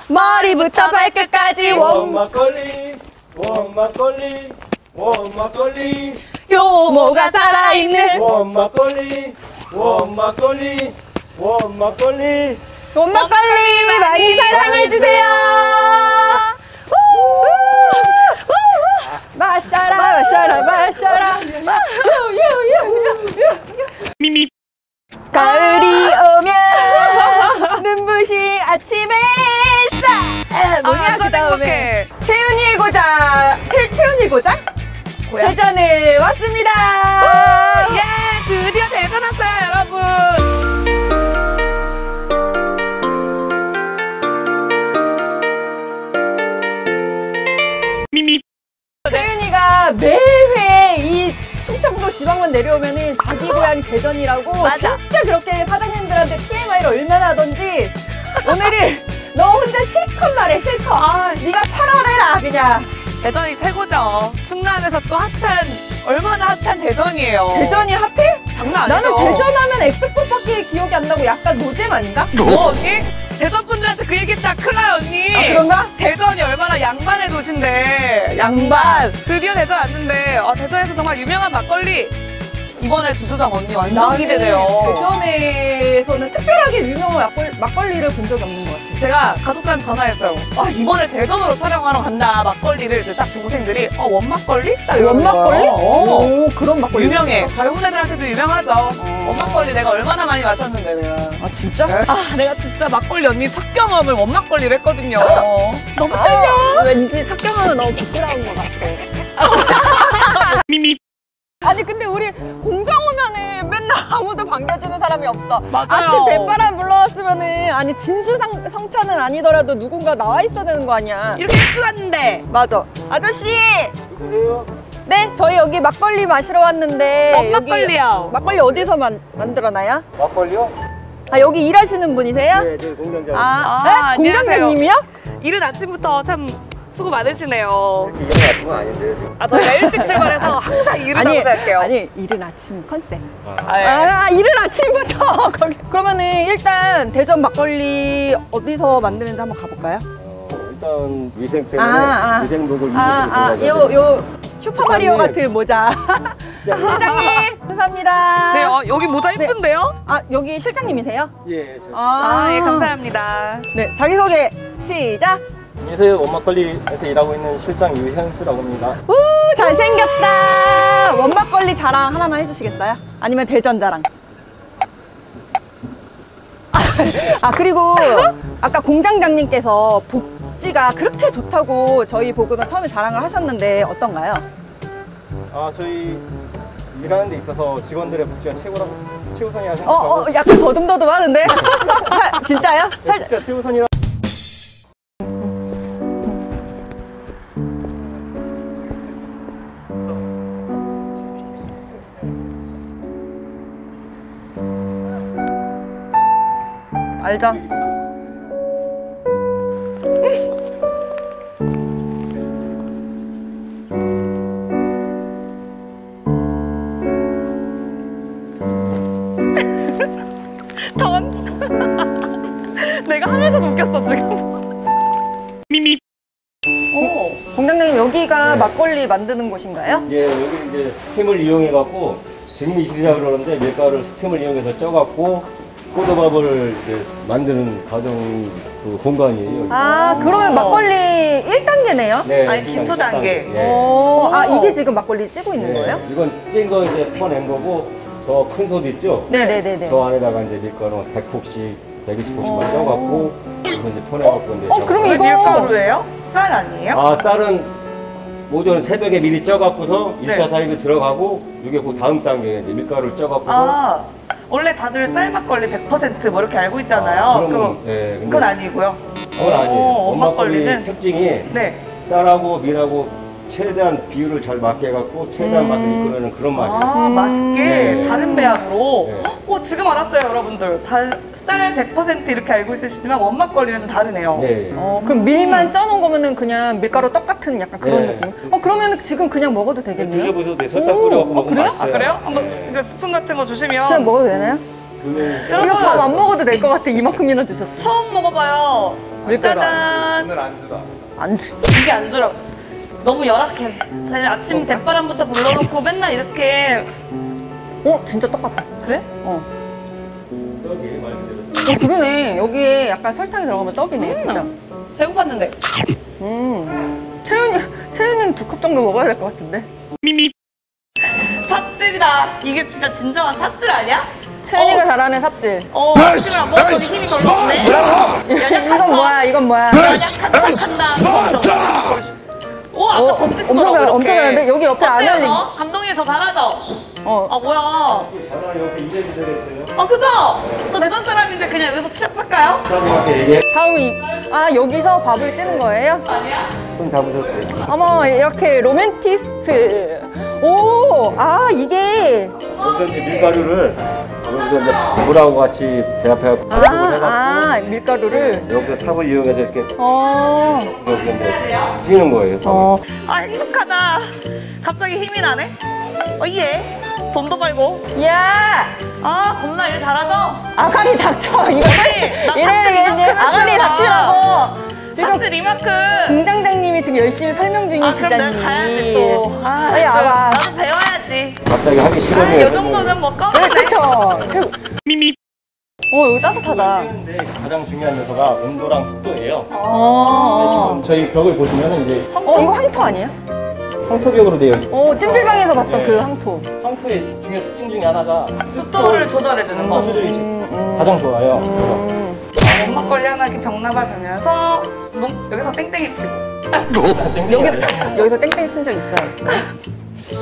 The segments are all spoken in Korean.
머리부터 발끝까지 원막걸리 원막걸리 원막걸리 효모가 살아있는 원막걸리 원막걸리 원막걸리 원막걸리 많이 사랑해주세요. 마셔라 마셔라 마셔라 미미. 가을이 오면 눈부신 아침에 뭐냐 그 다음에 채윤이의 고장 채윤이 고장? 대전에 왔습니다. 예, 드디어 대전 왔어요, 여러분. 미미. 채윤이가 매회 이 충청도 지방만 내려오면은 자기 고향 대전이라고 맞아. 진짜 그렇게 사장님들한테 TMI를 얼마나 하던지 오늘은 너 혼자 실컷 말해 실컷. 네가 털어내라 그냥. 대전이 최고죠. 충남에서 또 핫한, 얼마나 핫한 대전이에요. 대전이 핫해? 장난 아니죠. 나는 대전 하면 엑스포밖에 기억이 안 나고 약간 노잼 아닌가? 언니? 대전 분들한테 그 얘기했다 큰일 나요, 언니. 아, 그런가? 대전이 얼마나 양반의 도시인데. 양반. 드디어 대전 왔는데, 대전에서 정말 유명한 막걸리. 이번에 주소장 언니 완전 기대돼요. 대전에서는 특별하게 유명한 막걸리를 본 적이 없는 것 같아요. 제가 가족들한테 전화했어요. 이번에 대전으로 촬영하러 간다, 막걸리를. 딱 동생들이, 원막걸리? 딱 이러는 원막걸리? 거예요. 오, 그런 막걸리. 유명해. 젊은 애들한테도 유명하죠. 원막걸리 내가 얼마나 많이 마셨는데, 내가. 아, 진짜? 내가 진짜 막걸리 언니 첫 경험을 원막걸리를 했거든요. 너무 떨려. 왠지 첫 경험은 너무 부끄러운 것 같아. 미미. 아니 근데 우리 공장 오면은 맨날 아무도 반겨주는 사람이 없어. 맞아요. 아침 대바람 불러왔으면은 아니 진수성찬은 아니더라도 누군가 나와 있어야 되는 거 아니야. 이렇게 일찍 왔는데. 맞아. 아저씨. 네, 저희 여기 막걸리 마시러 왔는데. 막걸리요. 여기 막걸리 어디서 만들어놔요? 막걸리요? 여기 일하시는 분이세요? 네, 저 공장장. 네? 안녕하세요. 공장장님이요? 이른 아침부터 참 수고 많으시네요. 이렇게 이런 아침은 아닌데 지금. 저희가 일찍 출발해서 항상 이르다고 생각해요. 아니, 이른 아침 컨셉. 네. 이른 아침부터. 그러면은 일단 대전 막걸리 어디서 만드는지 한번 가볼까요? 일단 위생 때문에 위생복을 입으시면 요 슈퍼마리오 같은 모자. 실장님, 감사합니다. 네, 여기 모자 이쁜데요? 여기 실장님이세요? 예, 저. 예, 감사합니다. 네, 자기소개 시작. 안녕하세요. 원막걸리에서 일하고 있는 실장 유현수라고 합니다. 우, 잘생겼다. 원막걸리 자랑 하나만 해주시겠어요? 아니면 대전 자랑. 그리고 아까 공장장님께서 복지가 그렇게 좋다고 저희 보고는 처음에 자랑을 하셨는데 어떤가요? 저희 일하는 데 있어서 직원들의 복지가 최우선이라 생각하고. 약간 더듬더듬 하는데? 진짜요? 진짜 최우선이라. 알죠? 내가 하면서도 웃겼어, 지금. 미미. 공장장님 여기가 네. 막걸리 만드는 곳인가요? 예, 여기 이제 스팀을 이용해갖고 증미실이라고 그러는데 밀가루를 스팀을 이용해서 쪄갖고 포도밥을 이제 만드는 과정 그 공간이에요. 그러면 막걸리 1단계네요? 네, 아니, 기초 단계. 예. 이게 지금 막걸리 찌고 있는 네, 거예요? 이건 찐 거 이제 퍼낸 거고 저 큰 솥 있죠? 네네네네. 저 안에다가 이제 밀가루 100폭씩, 120폭씩만 쪄갖고 여기서 이제 퍼내갖고 이제. 그럼 왜 이거 밀가루예요? 쌀 아니에요? 쌀은 오전 새벽에 미리 쪄갖고서 네. 1차 사입에 들어가고 이게 그 다음 단계에 이제 밀가루를 쪄갖고서. 원래 다들 쌀 막걸리 100% 뭐 이렇게 알고 있잖아요. 예, 근데 그건 아니고요. 그건 아니에요. 원막걸리는 원막걸리 특징이 네. 쌀하고 밀하고 최대한 비율을 잘 맞게 해갖고 최대한 맛을 이끌어내는 그런 맛이에요. 맛있게 네. 다른 배합으로. 네. 지금 알았어요, 여러분들. 쌀 100% 이렇게 알고 있으시지만 원막걸리는 네. 다르네요. 그럼 밀만 쪄놓은 거면은 그냥 밀가루 떡 같은 약간 그런 네. 느낌? 그러면 지금 그냥 먹어도 되겠네요? 드셔보셔도 돼요. 설탕 뿌려갖고 먹으면 그래요? 맛있어요. 그래요? 한번 이거 스푼 같은 거 주시면. 그냥 먹어도 되나요? 그 이거 밥 안 먹어도 될 것 같아. 이만큼이나 드셨어. 처음 먹어봐요. 밀가루. 짜잔. 오늘 안주다. 안주. 이게 안주라고. 너무 열악해. 저희 아침 대바람부터 불러놓고 맨날 이렇게. 진짜 똑같아. 그래? 여기 말 그대로. 그러네. 여기에 약간 설탕이 들어가면 떡이네, 진짜. 배고팠는데. 채윤이는 2컵 정도 먹어야 될 것 같은데. 미미 삽질이다. 이게 진짜 진정한 삽질 아니야? 채윤이가 잘하는 삽질. 삽질을 안 먹었더니 힘이 별로 없네. 이건 뭐야, 이건 뭐야. 연약한다. 오, 아까 던지시더라고 이렇게. 엄청 잘하는데? 여기 옆에 안 어때요, 하니? 저? 감독님 저 잘하죠? 아 뭐야. 전화 옆에 이래도 되겠어요? 아 그죠? 저 대전 사람인데 그냥 여기서 취업할까요? 사장님한테 얘기해. 다음 여기서 밥을 찌는 거예요? 아니야? 손 잡으셔도 돼요. 어머, 이렇게 로맨티스트. 이게. 여기서 이제 밀가루를 여기서 이제 물하고 같이 배합해갖고 해갖고 밀가루를. 여기서 삽을 이용해서 이렇게 여기서 이제 찌는 거예요. 아 행복하다. 갑자기 힘이 나네. 예. 돈도 벌고. 야! 겁나 일 잘하죠? 아가리 닥쳐. 이거 언니, 나 삽질 이만큼 아가리 했어요. 닥치라고. 삽질 이만큼. 공장장님이 지금 열심히 설명 중이시다니. 그럼 내가 가야지 또. 빨리 와봐. 나도 배워야지. 갑자기 하기 싫으면 이 정도는 뭐 꺼내. 그쵸. 미미 여기 따뜻하다. 근데 가장 중요한 요소가 온도랑 습도예요. 어. 지금 저희 벽을 보시면 이제 이거 황토 아니야? 황토벽으로 되어 있어요. 찜질방에서 봤던 네. 그 황토. 황토의 중요한 특징 중에 하나가 습도를 조절해주는 거. 조절이 가장 좋아요. 그래서 막걸리 하나 이렇게 병나발 불면서 여기서 땡땡이 치고. 여기서 땡땡이 친 적 있어요?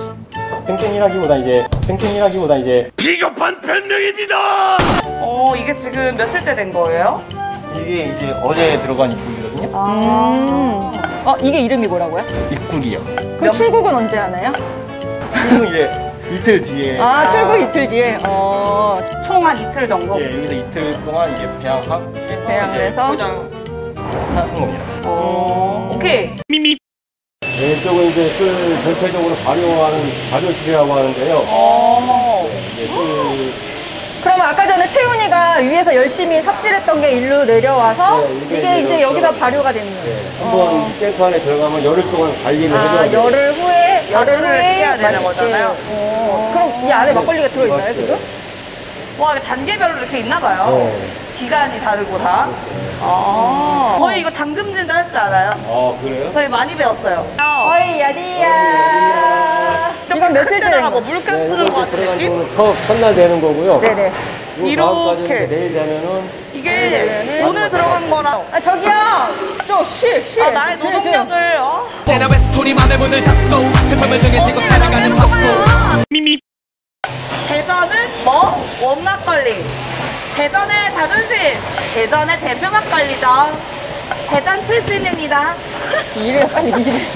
땡땡이라기보다 이제 비겁한 변명입니다. 이게 지금 며칠째 된 거예요? 이게 이제 어제 들어간 입국이거든요. 이게 이름이 뭐라고요? 입국이요. 그 출국은 언제 하나요? 그리고 이제 이틀 뒤에 출국 이틀 뒤에. 총 한 이틀 정도? 예, 여기서 이틀 동안 이제 배양을 해서? 포장하는 겁니다. 오케이. 미미 이쪽은 이제 술 전체적으로 발효실이라고 하는데요. 이제 술 그러면 아까 전에 채훈이가 위에서 열심히 삽질했던 게 일로 내려와서 이게 이제 여기다 발효가 되는 거예요. 한번 탱크 안에 들어가면 열흘 동안 관리를 해줘야 돼요. 발효를 시켜야 되는 맛있게. 거잖아요. 그럼 이 안에 막걸리가 들어있나요, 맞아요. 지금? 와, 이게 단계별로 이렇게 있나 봐요. 네. 기간이 다르고 다. 저희 이거 담금질도 할 줄 알아요. 그래요? 저희 많이 배웠어요. 어이, 야디야. 이건 며칠째 된 뭐 거? 물감 푸는 거 같은 느낌? 첫날 되는 거고요. 네네. 이렇게. 내일 되면은 이게 오늘 들어간 거랑 저기요! 좀 쉬. 나의 노동력을 내가 왜 돈이 맘의 문을 닫고 슬픔을 정해지고 언니 살아가는 왜나 빼는 거야? 미미 대전은 원막걸리. 대전의 자존심. 대전의 대표 막걸리죠. 대전 출신입니다. 이래, 빨리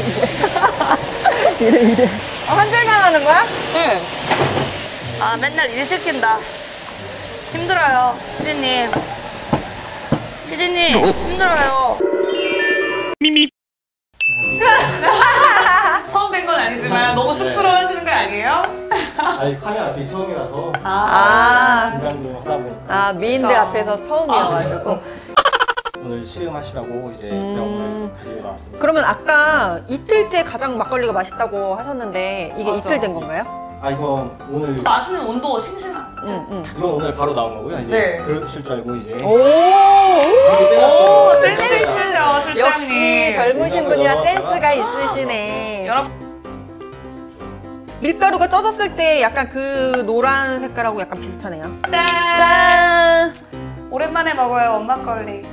이래. 한 줄만 하는 거야? 응. 맨날 일 시킨다. 힘들어요, 피디님. 힘들어요. 미미 처음 뵌 건 아니지만 너무 쑥스러워하시는 거 아니에요? 아니 카메라 앞이 처음이라서 긴장 좀 하다 보니까 미인들 앞에서 처음이어가지고. 오늘 시음하시라고 이제 병을 가지고 나왔습니다. 그러면 아까 이틀째 가장 막걸리가 맛있다고 하셨는데 이게 맞아. 이틀 된 건가요? 이건 오늘 마시는 온도 싱싱한. 이건 오늘 바로 나온 거고요. 이제 네. 그러실 줄 알고 이제 오, 센스 있으셔, 실장님. 역시 젊으신 분이라 센스가 있으시네. 여러분, 밀가루가 쪄졌을 때 약간 그 노란 색깔하고 약간 비슷하네요. 짠! 오랜만에 먹어요, 원막걸리.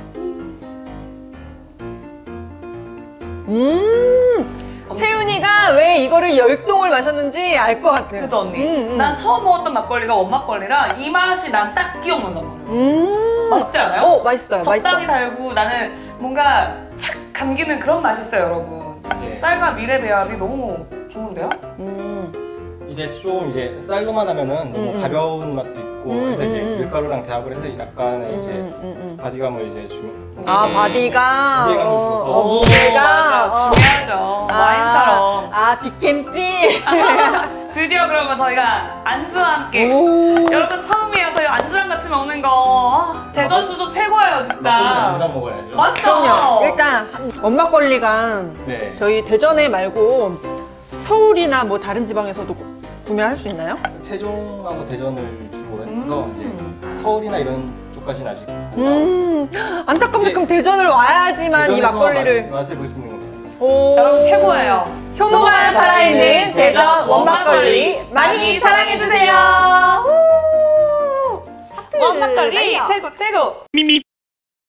채윤이가 왜 이거를 10동을 마셨는지 알 것 같아요. 그죠, 언니? 난 처음 먹었던 막걸리가 원막걸리라 이 맛이 난 딱 기억난단 말이에요. 맛있지 않아요? 맛있어요. 적당히 달고 나는 뭔가 착 감기는 그런 맛이 있어요, 여러분. 네. 쌀과 밀의 배합이 너무 좋은데요? 이제 좀 이제 쌀로만 하면은 너무 가벼운 맛도 있고 그래서 이제 밀가루랑 배합을 해서 약간의 이제 바디감을 이제 주면 바디가 무게감을 줘서 무게가 맞아, 중요하죠. 와인처럼. 디캠피 드디어 그러면 저희가 안주와 함께 오. 여러분 처음이에요. 저희 안주랑 같이 먹는 거 대전주조 최고예요 진짜. 안주랑 먹어야죠. 맞죠? 그럼요. 일단 원막걸리가 네. 저희 대전에 말고 서울이나 뭐 다른 지방에서도 구매할 수 있나요? 세종하고 대전을 주로 해서 이제 서울이나 이런 쪽까지는 아직 안 나왔어요. 안타깝게 그럼 대전을 와야지만 이 대전에서 막걸리를. 맛을 볼 수 있는 겁니다. 오. 여러분 최고예요. 효모가 살아있는 대전 원막걸리 많이 사랑해주세요. 원막걸리 날려. 최고 최고. 미미